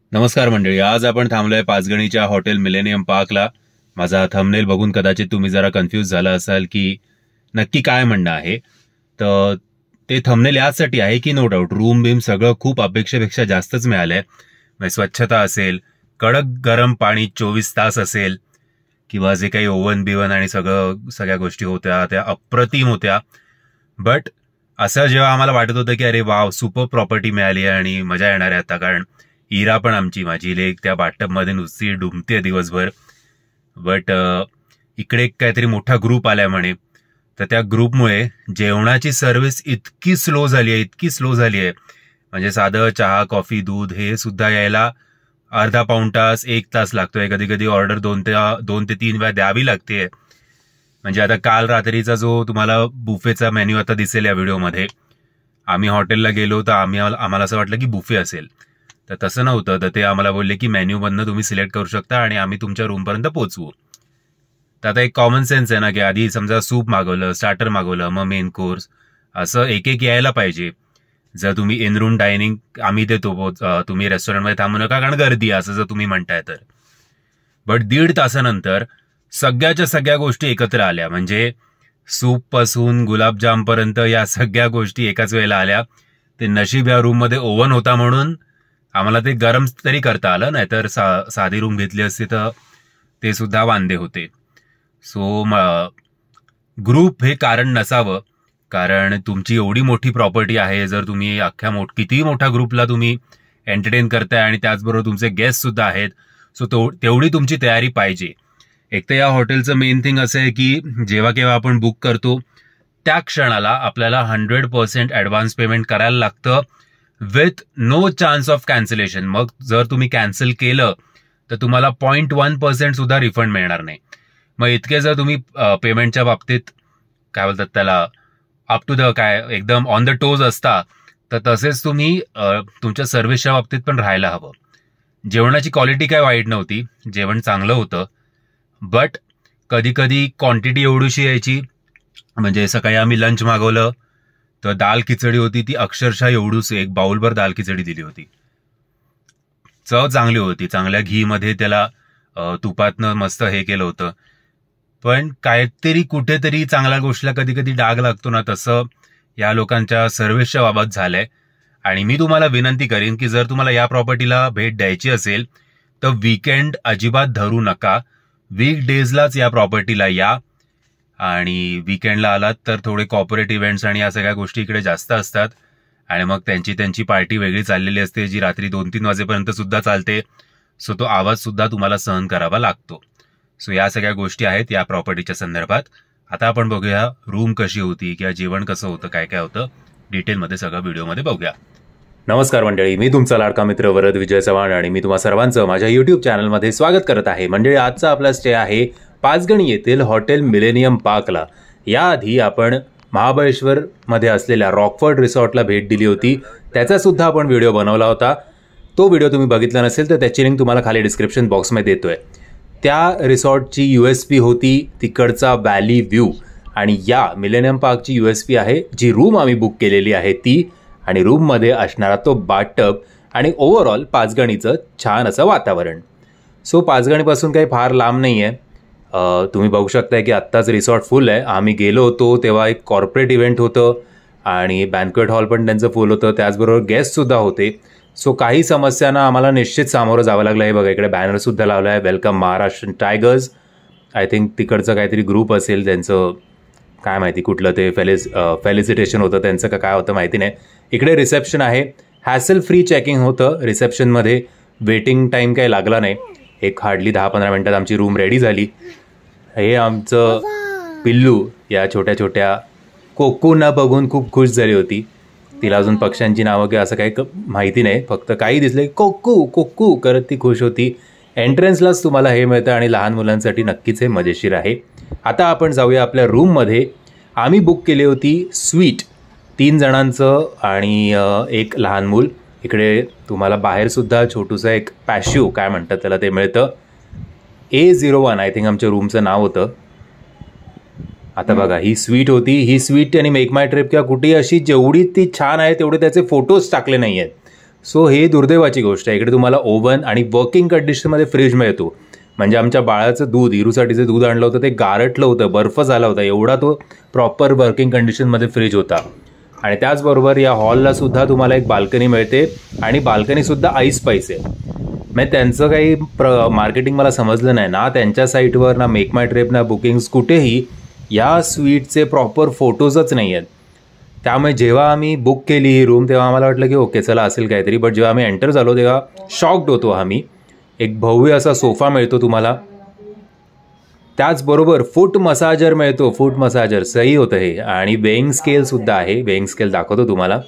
नमस्कार मंडळी, आज आपण थांबलोय पाचगणीच्या हॉटेल मिलेनियम पार्कला. माझा थंबनेल बघून कदाचित तुम्ही जरा कन्फ्यूज झाला असाल की नक्की काय म्हणणं आहे. तर ते थंबनेल यासाठी आहे की नो डाऊट रूम बीम सगळं खूप अपेक्षेपेक्षा जास्तच मिळालंय. म्हणजे स्वच्छता असेल, कडक गरम पाणी 24 तास असेल, किंवा जे काही ओव्हन बिवन आणि सगळ्या गोष्टी होत्या त्या अप्रतिम होत्या. बट असं जेव्हा आम्हाला वाटत होतं की अरे वाव, सुपर प्रॉपर्टी मिळाली आहे आणि मजा येणार आहे आता, कारण इरा पण माझी लेक त्या बाथटबमध्ये नुसती डुंबते दिवसभर. बट इकडे काहीतरी मोठा ग्रुप आलाय म्हणे, तर त्या ग्रुपमुळे जेवणाची सर्व्हिस इतकी स्लो झाली आहे म्हणजे साधं चहा कॉफी दूध हे सुद्धा यायला अर्धा पाऊण तास 1 तास लागतोय. कधी कधी ऑर्डर 2 ते 3 वेळा द्यावी लागते. म्हणजे आता काल रात्रीचा जो तुम्हाला बुफेचा मेन्यू आता दिसेल या व्हिडिओमध्ये, आम्ही हॉटेलला गेलो तर आम्हाला असं वाटलं की बुफे असेल, तर तसं नव्हतं. तर ते आम्हाला बोलले की मेन्यू मधनं तुम्ही सिलेक्ट करू शकता आणि आम्ही तुमच्या रूमपर्यंत पोहोचवू. तर आता एक कॉमन सेन्स आहे ना की आधी समजा सूप मागवलं, स्टार्टर मागवलं, मग मेन कोर्स, असं एक एक यायला पाहिजे. जर तुम्ही इन रूम डायनिंग आम्ही देतो, तुम्ही रेस्टॉरंटमध्ये थांबू नका कारण गर्दी, असं जर तुम्ही म्हणताय तर. बट 1.5 तासानंतर सगळ्याच्या सगळ्या गोष्टी एकत्र आल्या. म्हणजे सूप पासून गुलाबजाम पर्यंत या सगळ्या गोष्टी एकाच वेळेला आल्या. ते नशीब या रूम मध्ये ओव्हन होता म्हणून आम्हाला ते गरम तरी करता आलं, नाहीतर साधी रूम घेतली असती तर ते सुद्धा वांदे होते. सो ग्रुप हे कारण नसावं, कारण तुमची एवढी मोठी प्रॉपर्टी आहे. जर तुम्ही कितीही मोठ्या ग्रुपला तुम्ही एंटरटेन करताय आणि त्याचबरोबर तुमचे गेस्ट सुद्धा आहेत, सो तेवढी तुमची तयारी पाहिजे. एक तर या हॉटेलचं मेन थिंग असं आहे की जेव्हा केव्हा आपण बुक करतो त्या क्षणाला आपल्याला 100% ऍडव्हान्स पेमेंट करायला लागतं, with no chance of cancellation. मग जर तुम्ही कॅन्सल केलं तर तुम्हाला 0.1% सुद्धा रिफंड मिळणार नाही. मग इतके जर तुम्ही पेमेंटच्या बाबतीत काय बोलतात त्याला अप टू द एकदम ऑन द टोज असता, तर तसेच तुम्ही तुमच्या सर्व्हिसच्या बाबतीत पण राहायला हवं. जेवणाची क्वालिटी काय वाईट नव्हती, जेवण चांगलं होतं. बट कधी कधी क्वांटिटी एवढीशी यायची. म्हणजे सकाळी आम्ही लंच मागवलं तर दाल खिचडी होती, ती अक्षरशः एवढूच एक बाउलभर दाल खिचडी दिली होती. चव चांगली होती, चांगल्या घी मध्ये त्याला तुपातनं मस्त हे केलं होतं. पण काहीतरी कुठेतरी चांगल्या गोष्टीला कधी कधी डाग लागतो ना, तसं या लोकांच्या सर्व्हिसच्या बाबत झालंय. आणि मी तुम्हाला विनंती करीन की जर तुम्हाला या प्रॉपर्टीला भेट द्यायची असेल तर वीकेंड अजिबात धरू नका. वीकडेजलाच या प्रॉपर्टीला या, आणि वीकेंडला आलात तर थोडे कॉर्पोरेट इव्हेंट्स आणि या सगळ्या गोष्टी इकडे जास्त असतात. आणि मग त्यांची पार्टी वेगळी चाललेली असते, जी रात्री 2-3 वाजेपर्यंत सुद्धा चालते. सो तो आवाज सुद्धा तुम्हाला सहन करावा लागतो. सो या सगळ्या गोष्टी आहेत या प्रॉपर्टीच्या संदर्भात. आता आपण बघूया रूम कशी होती किंवा जेवण कसं होतं, काय काय होतं, डिटेलमध्ये सगळं व्हिडिओमध्ये बघूया. नमस्कार मंडळी, मी तुमचा लाडका मित्र वरद विजय चव्हाण आणि मी तुम्हा सर्वांचं माझ्या युट्यूब चॅनलमध्ये स्वागत करत आहे. मंडळी, आजचा आपला स्टे आहे पाचगणी येथील हॉटेल मिलेनियम पार्कला. याआधी आपण महाबळेश्वरमध्ये असलेल्या रॉकफोर्ट रिसॉर्टला भेट दिली होती, त्याचा सुद्धा आपण व्हिडिओ बनवला होता. तो व्हिडिओ तुम्ही बघितला नसेल तर त्याची लिंक तुम्हाला खाली डिस्क्रिप्शन बॉक्समध्ये देतोय. त्या रिसॉर्टची USP होती तिकडचा व्हॅली व्ह्यू, आणि या मिलेनियम पार्कची USP आहे जी रूम आम्ही बुक केलेली आहे ती, आणि रूममध्ये असणारा तो बाथटब, आणि ओव्हरऑल पाचगणीचं छान असं वातावरण. सो पाचगणीपासून काही फार लांब नाही आहे. तुम्ही बघू शकताय की आत्ताच रिसॉर्ट फुल आहे. आम्ही गेलो होतो तेव्हा एक कॉर्पोरेट इव्हेंट होतं आणि बँक्वेट हॉल पण त्यांचं फुल होतं, त्याचबरोबर गेस्टसुद्धा होते. सो काही समस्यांना आम्हाला निश्चित सामोरं जावं लागलं. हे बघा, इकडे बॅनरसुद्धा लावला आहे, welcome Maharashtra tigers. I think तिकडचं काहीतरी ग्रुप असेल, त्यांचं काय माहिती कुठलं ते फेलिसिटेशन होतं त्यांचं का काय होतं माहिती नाही. इकडे रिसेप्शन आहे, हॅसल फ्री चेकिंग होतं रिसेप्शनमध्ये, वेटिंग टाईम काही लागला नाही. एक हार्डली 10-15 मिनटात आमची रूम रेडी झाली. हे आमचं पिल्लू या छोट्या छोट्या कोकूंना बघून खूप खुश झाली होती. तिला अजून पक्ष्यांची नावं किंवा असं काही माहिती नाही, फक्त काही दिसले कोकू कोकू करत ती खुश होती. एंट्रन्सलाच तुम्हाला हे मिळतं आणि लहान मुलांसाठी नक्कीच हे मजेशीर आहे. आता आपण जाऊया आपल्या रूममध्ये. आम्ही बुक केली होती स्वीट, 3 जणांचं आणि एक लहान मूल. इकडे तुम्हाला बाहेरसुद्धा छोटूसं एक पॅशिओ काय म्हणतात त्याला ते मिळतं. A01 आय थिंक आमच्या रूमचं नाव होतं. आता बघा, ही स्वीट होती. ही स्वीट आणि मेक माय ट्रिप किंवा कुठेही अशी जेवढी ती छान आहे तेवढे त्याचे फोटोज टाकले नाही आहेत. सो हे दुर्दैवाची गोष्ट आहे. इकडे तुम्हाला ओव्हन आणि वर्किंग कंडिशनमध्ये फ्रीज मिळतो. म्हणजे आमच्या बाळाचं दूध, इरूसाठीचं दूध आणलं होतं ते गारटलं होतं, बर्फ झाला होता, एवढा तो प्रॉपर वर्किंग कंडिशनमध्ये फ्रीज होता. आणि त्याचबरोबर या हॉलला सुद्धा तुम्हाला एक बाल्कनी मिळते आणि बाल्कनीसुद्धा आईस पाईस आहे. म्हणजे त्यांचं काही मार्केटिंग मला समजलं नाही ना त्यांच्या साईटवर, ना मेक माय ट्रिप, ना बुकिंग्स, कुठेही या स्वीटचे प्रॉपर फोटोजच नाही आहेत. त्यामुळे जेव्हा आम्ही बुक केली ही रूम तेव्हा आम्हाला वाटलं की ओके चला असेल काहीतरी, बट जेव्हा आम्ही एंटर झालो तेव्हा शॉक्ड होतो आम्ही. एक भव्य असा सोफा मिळतो तुम्हाला, त्याचबरोबर फूट मसाजर मिळतो, फूट मसाजर सही होतं हे. आणि वेइंग स्केलसुद्धा आहे, वेइंग स्केल दाखवतो तुम्हाला.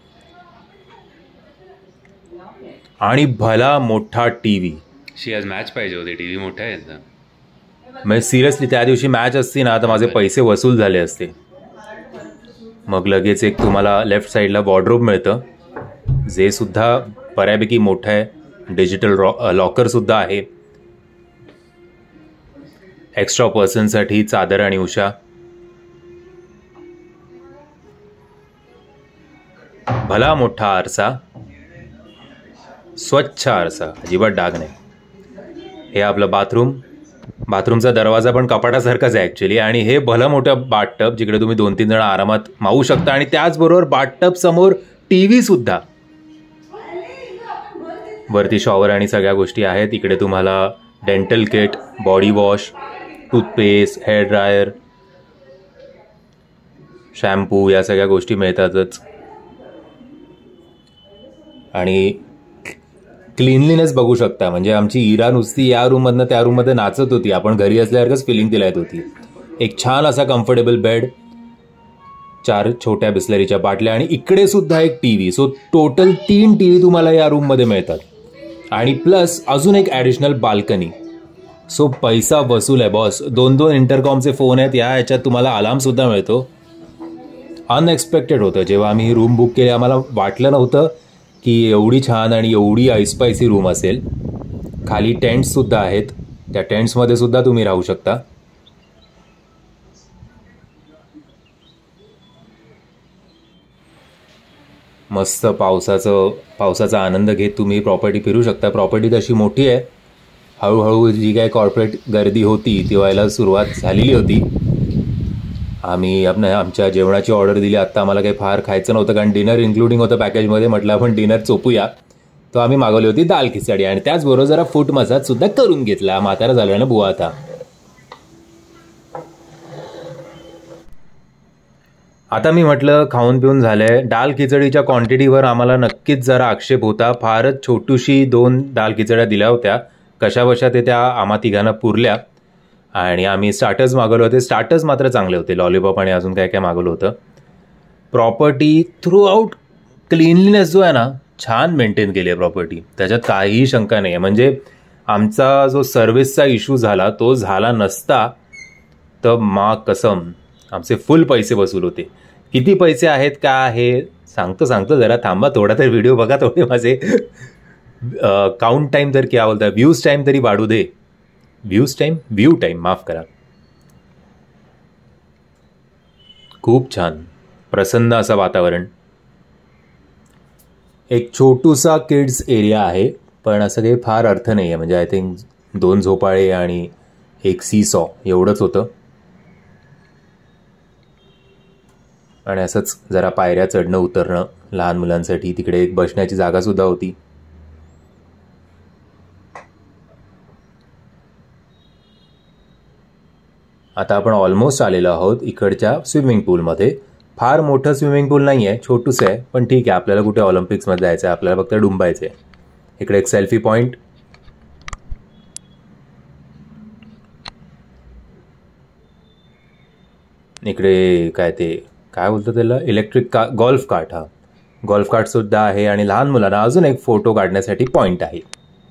आणि भला मोठा टी व्ही. आज मॅच पाहिजे होती, टी व्ही मोठा आहे. म्हणजे सिरियसली त्या दिवशी मॅच असती ना तर माझे पैसे वसूल झाले असते. मग लगेच एक तुम्हाला लेफ्ट साईडला वॉर्डरोब मिळतं, जे सुद्धा बऱ्यापैकी मोठं आहे. डिजिटल लॉकरसुद्धा आहे. एक्स्ट्रा पर्सनसाठी चादर आणि उशा. भला मोठा आरसा, स्वच्छ आरसा, अजिबात डाग नाही. हे आपलं बाथरूम. बाथरूमचा दरवाजा पण कपाटासारखाच आहे ॲक्च्युली. आणि हे भलं मोठं बाथटब जिकडे तुम्ही 2-3 जण आरामात मावू शकता. आणि त्याचबरोबर बाथटब समोर टी व्हीसुद्धा. वरती शॉवर आणि सगळ्या गोष्टी आहेत. इकडे तुम्हाला dental kit, body wash, toothpaste, hair dryer, shampoo या सगळ्या गोष्टी मिळतातच. आणि क्लीनलीनेस बघू शकता. म्हणजे आमची इरा नुसती या रूममधनं त्या रूममध्ये नाचत होती. आपण घरी असल्यासारखंच फिलिंग तिला येत होती. एक छान असा कम्फर्टेबल बेड, 4 छोट्या बिस्लरीच्या बाटल्या आणि इकडे सुद्धा एक TV. So total 3 TV तुम्हाला या रूममध्ये मिळतात. आणि प्लस अजून एक ॲडिशनल बाल्कनी. सो पैसा वसूल आहे बॉस. 2-2 इंटरकॉमचे फोन आहेत. या ह्याच्यात तुम्हाला अलार्मसुद्धा मिळतो. अनएक्सपेक्टेड होतं. जेव्हा आम्ही ही रूम बुक केली आम्हाला वाटलं नव्हतं की एवढी छान आणि एवढी आईस्पायसी रूम असेल. खाली टेंट्ससुद्धा आहेत, त्या टेंट्समध्ये सुद्धा तुम्ही राहू शकता. मस्त पावसाचा आनंद घेत तुम्ही प्रॉपर्टी फिरू शकता. प्रॉपर्टी तशी मोठी आहे. हळूहळू जी काय कॉर्पोरेट गर्दी होती ती व्हायला सुरुवात झालेली होती. आम्ही आमच्या जेवणाची ऑर्डर दिली. आत्ता आम्हाला काही फार खायचं नव्हतं कारण डिनर इन्क्लुडिंग होतं पॅकेजमध्ये. म्हटलं आपण डिनर चोपूया, तो आम्ही मागवली होती दाल खिचडी. आणि त्याचबरोबर जरा फूट मसाजसुद्धा करून घेतला. म्हातारा झाला ना बुवा आता. आता मी म्हटलं खाऊन पिऊन झालंय. दाल खिचडीच्या क्वांटिटीवर आम्हाला नक्कीच जरा आक्षेप होता. फारच छोटूशी 2 दाल खिचड्या दिल्या होत्या. कशाबशा ते त्या आम्हा तिघांना पुरल्या. आणि आम्ही स्टार्टर्स मागवले होते. स्टार्टर्स मात्र चांगले होते. लॉलीपॉप आणि अजून काय काय मागवलं होतं. प्रॉपर्टी थ्रू आउट क्लीनलीनेस जो आहे ना छान मेंटेन केली आहे प्रॉपर्टी. त्याच्यात काहीही शंका नाही आहे. म्हणजे आमचा जो सर्व्हिसचा इश्यू झाला तो झाला नसता तर मा कसम आमचे फुल पैसे वसूल होते. किती पैसे आहेत का आहे सांगतो जरा थांबा. थोडा तर व्हिडिओ बघा. थोडे माझे काउंट टाईम तर क्या बोलता व्ह्यूज टाईम तरी वाढू दे. व्ह्यू टाईम माफ करा. खूप छान प्रसन्न असं वातावरण. एक छोटूसा किड्स एरिया आहे पण असं काही फार अर्थ नाही आहे. म्हणजे आय थिंक 2 झोपाळे आणि एक सीसॉ एवढंच होतं. आणि असंच जरा पायऱ्या चढणं उतरणं लहान मुलांसाठी. तिकडे एक बसण्याची जागासुद्धा होती. आता आपण ऑलमोस्ट आलेलो आहोत इकडच्या स्विमिंग पूलमध्ये. फार मोठं स्विमिंग पूल नाही आहे, छोटूसं आहे, पण ठीक आहे. आपल्याला कुठे ऑलिम्पिक्समध्ये जायचं आहे, आपल्याला फक्त डुंबायचं आहे. इकडे एक सेल्फी पॉईंट. इकडे काय बोलतं त्याला इलेक्ट्रिक गॉल्फ कार्ट. हा गॉल्फ कार्टसुद्धा आहे. आणि लहान मुलांना अजून एक फोटो काढण्यासाठी पॉईंट आहे.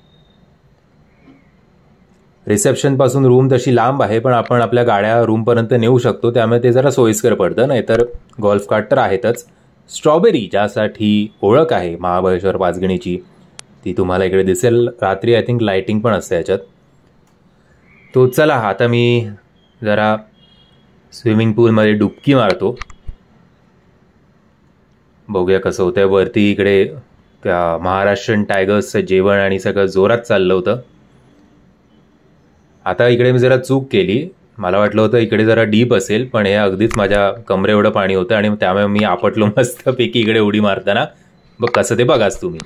रिसेप्शनपासून रूम तशी लांब आहे पण आपण आपल्या गाड्या रूमपर्यंत नेऊ शकतो, त्यामुळे ते जरा सोयीस्कर पडतं. नाहीतर गॉल्फ कार्ट तर आहेतच. स्ट्रॉबेरी ज्यासाठी ओळख आहे महाबळेश्वर पाचगणीची ती तुम्हाला इकडे दिसेल. रात्री आय थिंक लाईटिंग पण असते याच्यात. तो चला आता मी जरा स्विमिंग पूलमध्ये डुबकी मारतो, बघूया कसं होतंय. वरती इकडे त्या महाराष्ट्रीयन टायगर्सचं जेवण आणि सगळं जोरात चाललं होतं. आता इकडे मी जरा चूक केली. मला वाटलं होतं इकडे जरा डीप असेल, पण हे अगदीच माझ्या कमरे एवढं पाणी होतं आणि त्यामुळे मी आपटलो मस्तपैकी इकडे उडी मारताना. बघ कसं ते बघाच तुम्ही.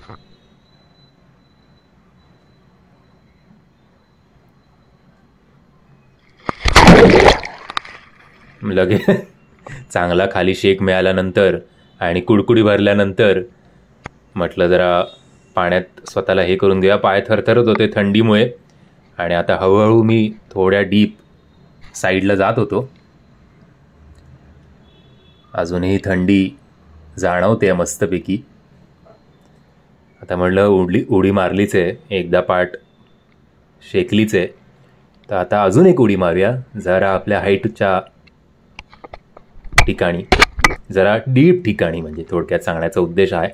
लगे चांगला खाली शेक मिळाल्यानंतर आणि कुडकुडी भरल्यानंतर म्हटलं जरा पाण्यात स्वतःला हे करून घेऊया. पाय थरथरत होते थंडीमुळे आणि आता हळूहळू मी थोड्या डीप साईडला जात होतो. अजूनही थंडी जाणवते मस्तपैकी. आता म्हटलं उडी मारलीच आहे, एकदा पाठ शेकलीच आहे, तर आता अजून एक उडी मारूया जरा आपल्या हाईटच्या ठिकाणी, जरा डीप ठिकाणी, म्हणजे थोडक्यात सांगण्याचा उद्देश आहे.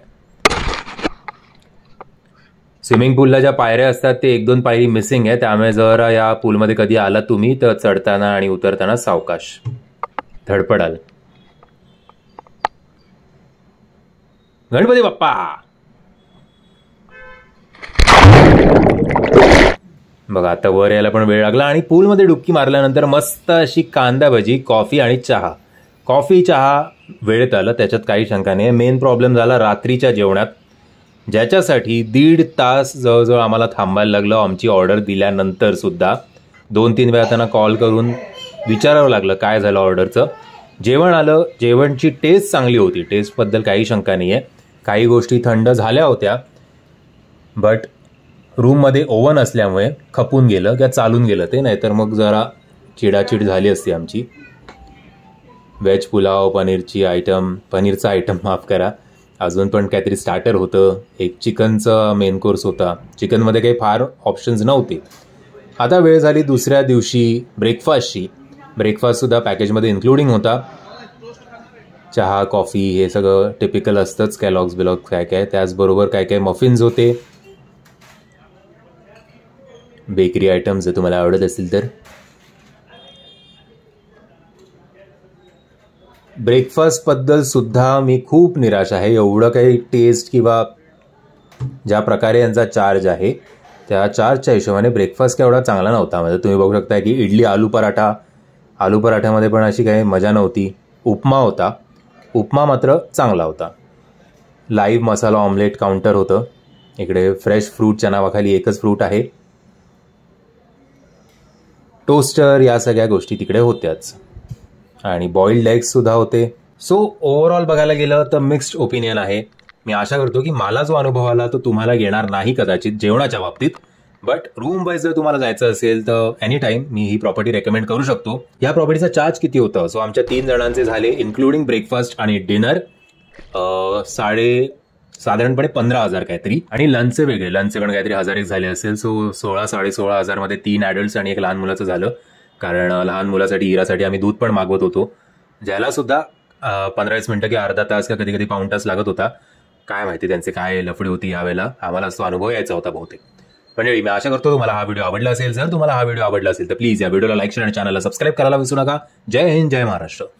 स्विमिंग पूलला ज्या पायऱ्या असतात ते 1-2 पायरी मिसिंग आहे, त्यामुळे जर या पूलमध्ये कधी आला तुम्ही तर चढताना आणि उतरताना सावकाश, धडपडाल. गणपती बाप्पा. बघा आता वर यायला पण वेळ लागला आणि पूलमध्ये डुबकी मारल्यानंतर मस्त अशी कांदा भजी, कॉफी आणि चहा. कॉफी चहा वेळेत आलं, त्याच्यात काही शंका नाही. मेन प्रॉब्लेम झाला रात्रीच्या जेवणात, ज्याच्यासाठी 1.5 तास जवळजवळ आम्हाला थांबायला लागलं. आमची ऑर्डर दिल्यानंतर सुद्धा 2-3 वेळा त्यांना कॉल करून विचारावं लागलं काय झालं ऑर्डरचं. जेवण आलं, जेवणची टेस्ट चांगली होती, टेस्टबद्दल काही शंका नाही आहे. काही गोष्टी थंड झाल्या होत्या, बट रूममध्ये ओव्हन असल्यामुळे खपून गेलं किंवा चालून गेलं ते, नाहीतर मग जरा चिडाचिड झाली असती आमची. व्हेज पुलाव, पनीरचा आयटम माफ करा, अजून पण काहीतरी स्टार्टर होतं, एक चिकनचं मेन कोर्स होता. चिकनमध्ये काही फार ऑप्शन्स नव्हते. आता वेळ झाली दुसऱ्या दिवशी ब्रेकफास्टची. ब्रेकफास्टसुद्धा पॅकेजमध्ये इन्क्लुडिंग होता. चहा, कॉफी हे सगळं टिपिकल असतंच, कॅलॉग्स बिलॉग्स काय काय, त्याचबरोबर काय काय मफिन्स होते, बेकरी आयटम्स जर तुम्हाला आवडत असतील तर. ब्रेकफास्टबद्दल सुद्धा मी खूप निराश आहे. एवढं काही टेस्ट किंवा ज्या प्रकारे यांचा चार्ज आहे त्या चार्जच्या हिशोबाने ब्रेकफास्ट काय एवढा चांगला नव्हता. म्हणजे तुम्ही बघू शकता की इडली, आलू पराठामध्ये पण अशी काही मजा नव्हती. उपमा होता, उपमा मात्र चांगला होता. लाईव्ह मसाला ऑमलेट काउंटर होतं. इकडे फ्रेश फ्रूटच्या नावाखाली एकच फ्रूट आहे. टोस्टर, या सगळ्या गोष्टी तिकडे होत्याच आणि बॉइल्ड एग्स सुद्धा होते. सो ओव्हरऑल बघायला गेलं तर मिक्स्ड ओपिनियन आहे. मी आशा करतो की मला जो अनुभव आला तो तुम्हाला येणार नाही कदाचित जेवणाच्या बाबतीत. बट रूम वाईज जर तुम्हाला जायचं असेल तर एनी टाइम मी ही प्रॉपर्टी रेकमेंड करू शकतो. या प्रॉपर्टीचा चार्ज किती होतं? सो आमच्या 3 जणांचे झाले इन्क्लुडिंग ब्रेकफास्ट आणि डिनर साधारणपणे 15,000 काहीतरी, आणि लंचचे वेगळे, लंचचे पण काहीतरी 1,000 झाले असेल. सो 16-16,500 मध्ये 3 ॲडल्ट्स आणि 1 लहान मुलाचं झालं. कारण लहान मुलासाठी, इरासाठी आम्ही दूध पण मागवत होतो, ज्याला सुद्धा 15-20 मिनिटं किंवा अर्धा तास किंवा कधी कधी पाऊण तास लागत होता. काय माहिती त्यांचे काय लफडी होती यावेळेला, आम्हाला तो अनुभव यायचा होता बहुतेक. पण मी आशा करतो तुम्हाला हा व्हिडिओ आवडला असेल. जर तुम्हाला हा व्हिडिओ आवडला असेल तर प्लीज या व्हिडिओला लाईक, शेअर आणि चॅनलला सबस्क्राईब करायला विसरू नका. जय हिंद, जय महाराष्ट्र.